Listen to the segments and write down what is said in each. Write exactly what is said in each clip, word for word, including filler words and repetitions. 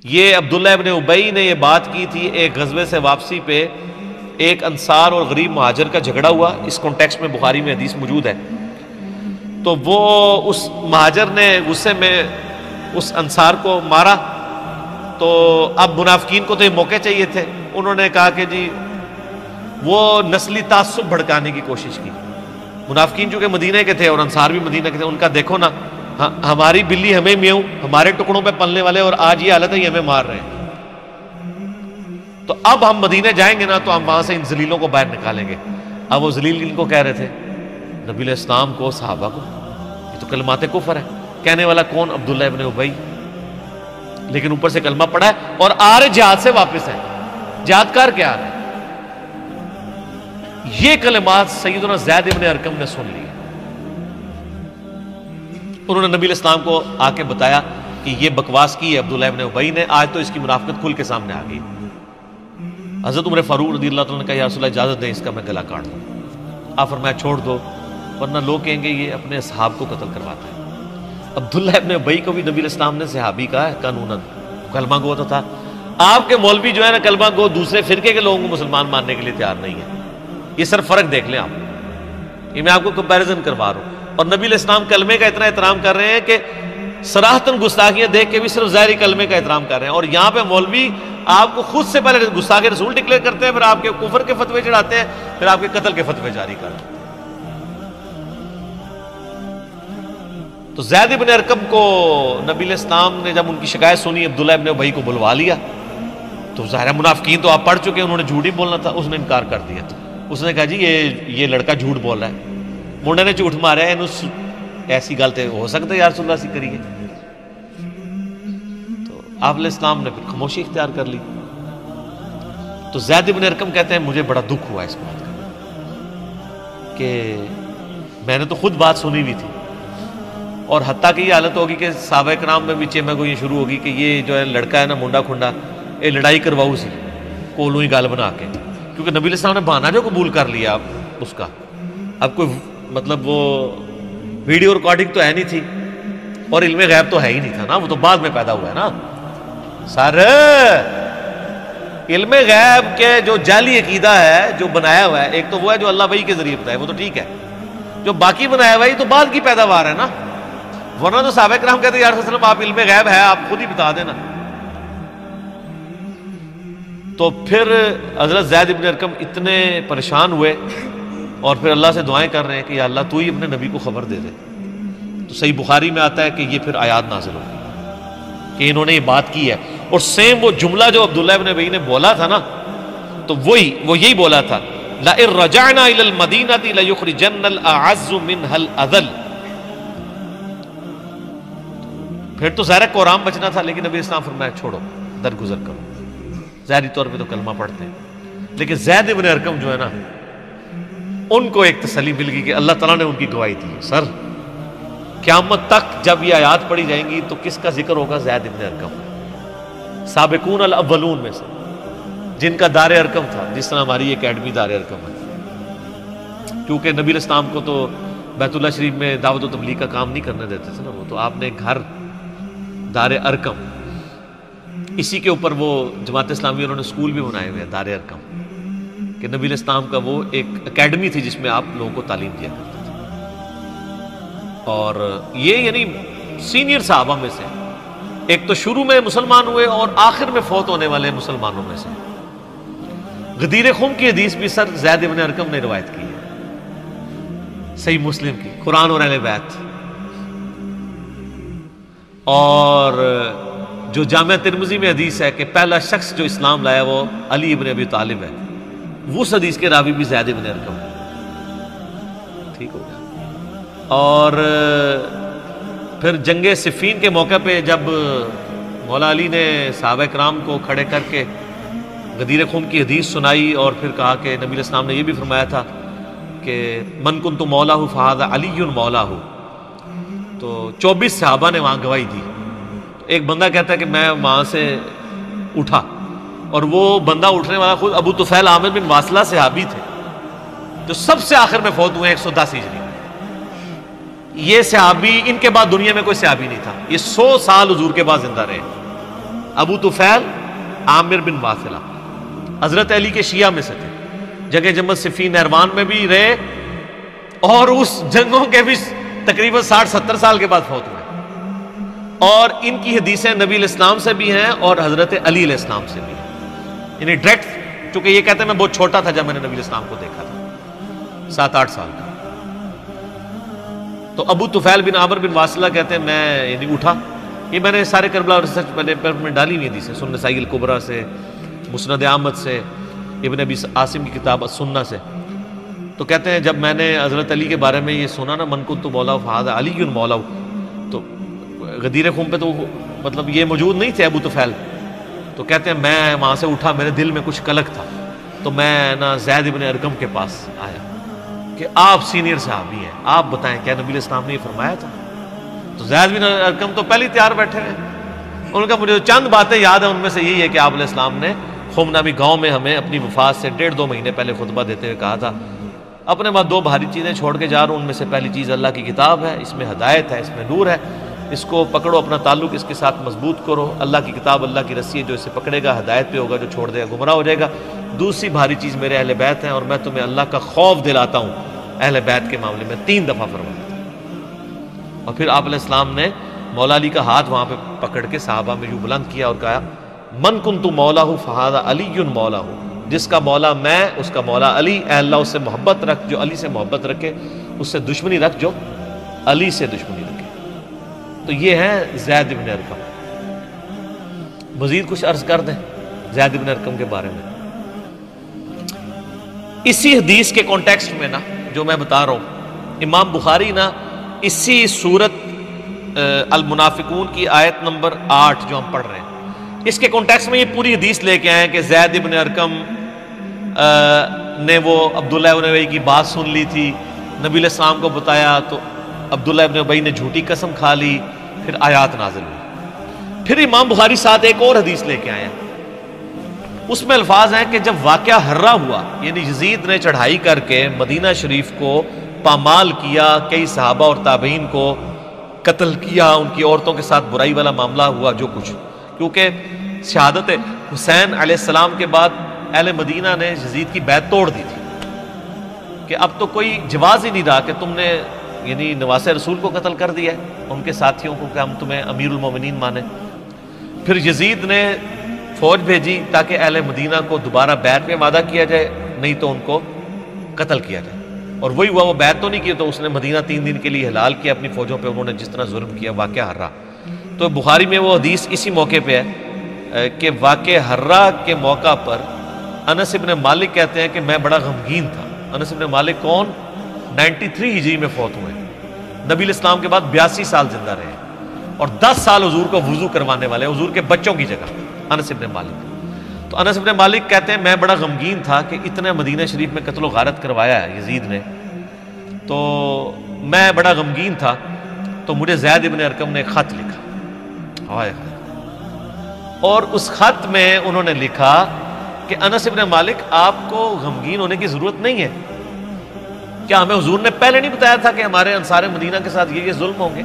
یہ عبداللہ ابن ابی نے یہ بات کی تھی ایک غزوے سے واپسی پہ، ایک انصار اور غریب مہاجر کا جھگڑا ہوا، اس کانٹیکسٹ میں بخاری میں حدیث موجود ہے۔ تو وہ اس مہاجر نے غصے میں اس انصار کو مارا، تو اب منافقین کو تو یہ موقع چاہیے تھے، انہوں نے کہا کہ جی وہ نسلی تعصب بھڑکانے کی کوشش کی۔ منافقین چونکہ مدینہ کے تھے اور انصار بھی مدینہ کے تھے، ان کا دیکھو نا ہماری بلی ہمیں میوں، ہمارے ٹکڑوں پہ پلنے والے، اور آج یہ حالت ہے یہ ہمیں مار رہے ہیں، تو اب ہم مدینہ جائیں گے نا تو ہم وہاں سے ان ذلیلوں کو باہر نکالیں گے۔ اب وہ ذلیل ان کو کہہ رہے تھے، نبی علیہ السلام کو، صحابہ کو، یہ تو کلمات کفر ہے۔ کہنے والا کون؟ عبداللہ ابن ابی، لیکن اوپر سے کلمہ پڑھا ہے اور آ رہے جہاد سے واپس ہے، جہاد کر کے آ رہے ہیں۔ یہ کلمات سیدنا زید ابن ارقم نے سن لی، انہوں نے نبی علیہ السلام کو آ کے بتایا کہ یہ بکواس کی ہے عبداللہ ابن ابی نے، آج تو اس کی منافقت کھل کے سامنے آ گئی۔ حضرت عمر فاروق رضی اللہ تعالیٰ نے کہا یا رسول اللہ اجازت دیں اس کا میں گلا کاٹ دوں۔ آپ فرمایا چھوڑ دو ورنہ لوگ کہیں گے یہ اپنے اصحاب کو قتل کرواتا ہے۔ عبداللہ ابن ابی کو بھی نبی علیہ السلام نے صحابی کہا ہے قانوناً، کلمہ گو تو تھا۔ آپ کے مولوی جو ہے نا کلمہ گو دوسرے فرقے کے لوگوں کو مسلمان ماننے کے لیے تیار نہیں ہے، یہ صرف فرق دیکھ لیں آپ، یہ میں آپ کو کمپیریزن کروا رہا ہوں۔ اور نبی علیہ السلام کلمے کا اتنا احترام کر رہے ہیں کہ صراحتاً گستاخیاں دیکھ کے بھی صرف ظاہری کلمے کا احترام کر رہے ہیں، اور یہاں پہ مولوی آپ کو خود سے پہلے گستاخ رسول ڈکلیئر کرتے ہیں، پھر آپ کے کفر کے فتوے چڑھاتے ہیں، پھر آپ کے قتل کے فتوے جاری کرتے ہیں۔ تو زید ابن ارقم کو نبی علیہ السلام نے جب ان کی شکایت سنی، عبداللہ ابن ابی کو بلوا لیا، تو ظاہر منافقین تو آپ پڑھ چکے، انہوں نے جھوٹ ہی بولنا تھا، اس نے انکار کر دیا۔ اس نے کہا جی یہ یہ لڑکا جھوٹ بول رہا ہے، منڈے نے جھوٹ مارا ہے، ایسی گل تو ہو سکتا ہے یا رسول اللہ سے کریے۔ تو آپ علیہ السلام نے پھر خاموشی اختیار کر لی۔ تو زید ابن ارقم کہتے ہیں مجھے بڑا دکھ ہوا اس بات کا کہ میں نے تو خود بات سنی ہوئی تھی، اور حتیٰ کہ یہ حالت ہوگی کہ صحابہ کرام میں بھی چیمہ کو یہ شروع ہوگی کہ یہ جو ہے لڑکا ہے نا منڈا کھنڈا، یہ لڑائی کرواؤ سی کولوں ہی گال بنا کے، کیونکہ نبی علیہ السلام نے بہانہ جو قبول کر لیا اب اس کا، اب کوئی مطلب وہ ویڈیو ریکارڈنگ تو ہے نہیں تھی، اور علم غیب تو ہے ہی نہیں تھا نا، وہ تو بعد میں پیدا ہوا ہے نا۔ سر علم غیب کے جو جعلی عقیدہ ہے جو بنایا ہوا ہے، ایک تو وہ ہے جو اللہ وحی کے ذریعے بتایا، وہ تو ٹھیک ہے، جو باقی بنایا ہوا ہے تو بعد کی پیداوار ہے نا، ورنہ تو صحابہ کرام کہتے ہیں یا رسول اللہ آپ علم غیب ہے آپ خود ہی بتا دینا۔ تو پھر حضرت زید ابن ارقم اتنے پریشان ہوئے اور پھر اللہ سے دعائیں کر رہے ہیں کہ یا اللہ تو ہی اپنے نبی کو خبر دے دے۔ تو صحیح بخاری میں آتا ہے کہ یہ پھر آیات نازل ہوئی کہ انہوں نے یہ بات کی ہے، اور سیم وہ جملہ جو عبداللہ ابن ابی نے بولا تھا نا، تو وہی وہ یہی بولا تھا لَإِن رَجَعْنَا إِلَى الْمَدِينَةِ لَيُخْرِجَنَّ الْأَعَزُّ مِنْهَا الْأَذَلَّ۔ پھر تو ظاہر قرآن بچنا تھا، لیکن نبی اسلام فرمایا چھوڑو درگزر کرو، ظاہری طور پہ تو کلمہ پڑھتے ہیں، لیکن زید ابن ارقم جو ہے نا ان کو ایک تسلی مل گئی کہ اللہ تعالیٰ نے ان کی گواہی دی۔ سر قیامت تک جب یہ آیات پڑھی جائیں گی تو کس کا ذکر ہوگا؟ زید ابن ارقم، سابقون الاولون میں سے، جن کا دار ارقم تھا، جس طرح ہماری اکیڈمی دار ارقم ہے، کیونکہ نبی علیہ السلام کو تو بیت اللہ شریف میں دعوت و تبلیغ کا کام نہیں کرنے دیتے تھے نا، وہ تو آپ نے گھر دار ارقم، اسی کے اوپر وہ جماعت اسلامی انہوں نے اسکول بھی بنائے ہوئے ہیں دار ارقم، کہ نبی علیہ السلام کا وہ ایک اکیڈمی تھی جس میں آپ لوگوں کو تعلیم دیا کرتے تھے۔ اور یہ یعنی سینئر صحابہ میں سے ایک تو شروع میں مسلمان ہوئے اور آخر میں فوت ہونے والے مسلمانوں میں سے۔ غدیر خم کی حدیث بھی سر زید ابن ارقم نے روایت کی ہے، صحیح مسلم کی، قرآن اور اہل بیت۔ اور جو جامعہ ترمذی میں حدیث ہے کہ پہلا شخص جو اسلام لایا وہ علی ابن ابی طالب ہے، وہ حدیث کے راوی بھی زید ابن ارقم ہے، ٹھیک ہو گیا۔ اور پھر جنگ صفین کے موقع پہ جب مولا علی نے صحابہ کرام کو کھڑے کر کے غدیر خم کی حدیث سنائی اور پھر کہا کہ نبی علیہ السلام نے یہ بھی فرمایا تھا کہ من کنت مولا فہذا علی مولا، تو چوبیس صحابہ نے وہاں گواہی دی۔ ایک بندہ کہتا ہے کہ میں وہاں سے اٹھا، اور وہ بندہ اٹھنے والا خود ابو طفیل عامر بن واصلہ صحابی تھے جو سب سے آخر میں فوت ہوئے ایک سو دس ہجری میں۔ یہ صحابی، ان کے بعد دنیا میں کوئی صحابی نہیں تھا، یہ سو سال حضور کے بعد زندہ رہے، ابو طفیل عامر بن واثلہ حضرت علی کے شیعہ میں سے تھے، جنگ جمل صفین نہروان میں بھی رہے اور اس جنگوں کے بھی تقریباً ساٹھ ستر سال کے بعد فوت ہوئے، اور ان کی حدیثیں نبی علیہ السلام سے بھی ہیں اور حضرت علی علیہ السلام سے بھی ہیں، یعنی ڈائریکٹ، چونکہ یہ کہتے ہیں میں بہت چھوٹا تھا جب میں نے نبی علیہ السلام کو دیکھا تھا، سات آٹھ سال کا۔ تو ابو طفیل بن عامر بن واثلہ کہتے ہیں میں یعنی اٹھا، یہ میں نے سارے کربلا ریسرچ میں نے میں ڈالی ہوئی حدیثیں، سنن نسائی الکبریٰ سے، مسند احمد سے، ابن ابی عاصم کی کتاب السنہ سے۔ تو کہتے ہیں جب میں نے حضرت علی کے بارے میں یہ سنا نا، من کنت مولا فہذا علی مولا، تو غدیر خم پہ تو مطلب یہ موجود نہیں تھے ابو طفیل، تو کہتے ہیں میں وہاں سے اٹھا، میرے دل میں کچھ کلک تھا، تو میں نا زید ابن ارقم کے پاس آیا کہ آپ سینئر صحابی ہیں، آپ بتائیں کیا نبی علیہ السلام نے یہ فرمایا تھا؟ تو زید بن ارقم تو پہلے تیار بیٹھے ہیں، ان کا مجھے چند باتیں یاد ہیں، ان میں سے یہی ہے کہ آپ علیہ السلام نے خم نامی گاؤں میں ہمیں اپنی وفات سے ڈیڑھ دو مہینے پہلے خطبہ دیتے ہوئے کہا تھا اپنے بعد دو بھاری چیزیں چھوڑ کے جا رہا ہوں، ان میں سے پہلی چیز اللہ کی کتاب ہے، اس میں ہدایت ہے، اس میں نور ہے، اس کو پکڑو، اپنا تعلق اس کے ساتھ مضبوط کرو، اللہ کی کتاب اللہ کی رسی ہے، جو اسے پکڑے گا ہدایت پہ ہوگا، جو چھوڑ دے گا گمراہ ہو جائے گا۔ دوسری بھاری چیز میرے اہل بیت ہیں، اور میں تمہیں اللہ کا خوف دلاتا ہوں اہل بیت کے معاملے میں، تین دفعہ فرمایا تھا۔ اور پھر آپ علیہ السلام نے مولا علی کا ہاتھ وہاں پہ پکڑ کے صحابہ میں یوں بلند کیا اور کہا من کنت مولا فہذا علی مولا، جس کا مولا میں اس کا مولا علی، اے اللہ اس سے محبت رکھ جو علی سے محبت رکھے، اس سے دشمنی رکھ جو علی سے دشمنی رکھے۔ تو یہ ہے زید بن ارقم۔ مزید کچھ عرض کر دیں زید بن ارقم کے بارے میں؟ اسی حدیث کے کانٹیکسٹ میں نا جو میں بتا رہا ہوں، امام بخاری نا اسی سورت المنافقون کی آیت نمبر آٹھ جو ہم پڑھ رہے ہیں، اس کے کانٹیکسٹ میں یہ پوری حدیث لے کے آئے کہ زید بن ارقم نے وہ عبداللہ ابن ابی کی بات سن لی تھی، نبی علیہ السلام کو بتایا تو عبداللہ ابن ابی نے جھوٹی قسم کھا لی، پھر آیات نازل ہوئی۔ پھر امام بخاری ساتھ ایک اور حدیث لے کے آئے ہیں، اس میں الفاظ ہیں کہ جب واقعہ ہرہ ہوا، یعنی یزید نے چڑھائی کر کے مدینہ شریف کو پامال کیا، کئی صحابہ اور تابعین کو قتل کیا، ان کی عورتوں کے ساتھ برائی والا معاملہ ہوا جو کچھ، کیونکہ شہادت حسین علیہ السلام کے بعد اہل مدینہ نے یزید کی بیعت توڑ دی تھی کہ اب تو کوئی جواز ہی نہیں رہا کہ تم نے یعنی نواسہ رسول کو قتل کر دیا ہے، ان کے ساتھیوں کو، کہ ہم تمہیں امیر المومنین مانیں۔ پھر یزید نے فوج بھیجی تاکہ اہل مدینہ کو دوبارہ بیعت میں وعدہ کیا جائے، نہیں تو ان کو قتل کیا جائے، اور وہی ہوا، وہ بیعت تو نہیں کی تو اس نے مدینہ تین دن کے لیے حلال کیا اپنی فوجوں پہ، انہوں نے جس طرح ظلم کیا، واقعہ ہرہ۔ تو بخاری میں وہ حدیث اسی موقع پہ ہے کہ واقعہ ہرہ کے موقع پر انس ابن مالک کہتے ہیں کہ میں بڑا غمگین تھا۔ انس ابن مالک کون؟ نائنٹی تھری ہجری میں فوت ہوئے، نبی علیہ السلام کے بعد بیاسی سال زندہ رہے اور دس سال حضور کو وضو کروانے والے، حضور کے بچوں کی جگہ، انس ابن مالک۔ تو انس ابن مالک کہتے ہیں میں بڑا غمگین تھا کہ اتنے مدینہ شریف میں قتل و غارت کروایا ہے یزید نے، تو میں بڑا غمگین تھا، تو مجھے زید ابن ارقم نے ایک خط لکھا، ہائے ہائے، اور اس خط میں انہوں نے لکھا کہ انس ابن مالک آپ کو غمگین ہونے کی ضرورت نہیں ہے، کیا ہمیں حضور نے پہلے نہیں بتایا تھا کہ ہمارے انصار مدینہ کے ساتھ یہ یہ ظلم ہوں گے؟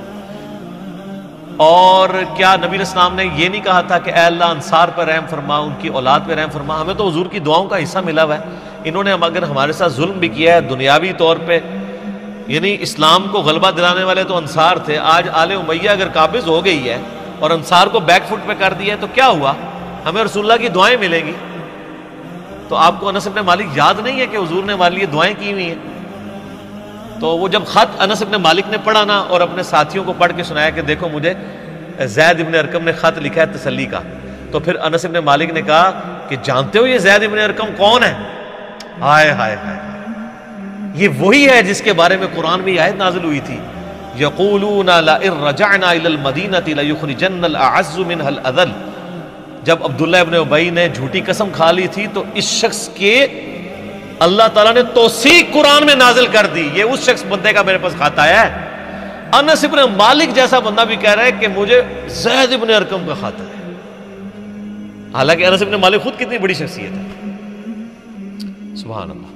اور کیا نبی علیہ السلام نے یہ نہیں کہا تھا کہ اے اللہ انصار پر رحم فرما، ان کی اولاد پہ رحم فرما؟ ہمیں تو حضور کی دعاؤں کا حصہ ملا ہوا ہے، انہوں نے اگر ہمارے ساتھ ظلم بھی کیا ہے دنیاوی طور پہ، یعنی اسلام کو غلبہ دلانے والے تو انصار تھے، آج آل امیہ اگر قابض ہو گئی ہے اور انصار کو بیک فٹ پہ کر دیا ہے تو کیا ہوا؟ ہمیں رسول اللہ کی دعائیں ملیں گی۔ تو آپ کو انس ابن مالک یاد نہیں ہے کہ حضور نے ہمارے لیے دعائیں کی ہوئی ہیں؟ تو وہ جب خط انس ابن مالک نے پڑھا نا اور اپنے ساتھیوں کو پڑھ کے سنایا کہ دیکھو مجھے زید ابن ارقم نے خط لکھا ہے تسلی کا، تو پھر انس ابن مالک نے کہا کہ جانتے ہو یہ زید ابن ارقم کون ہے؟ ہائے ہائے ہائے، یہ وہی ہے جس کے بارے میں قرآن میں آیت نازل ہوئی تھی، یقولون لئن رجعنا الى المدینہ لیخرجن الاعز منها الاذل۔ جب عبداللہ ابن ابی نے جھوٹی قسم کھا لی تھی تو اس شخص کے اللہ تعالیٰ نے توثیق قرآن میں نازل کر دی، یہ اس شخص بندے کا میرے پاس خط آیا ہے۔ انس ابن مالک جیسا بندہ بھی کہہ رہا ہے کہ مجھے زید ابن ارقم کا خط ہے، حالانکہ انس ابن مالک خود کتنی بڑی شخصیت ہے، سبحان اللہ۔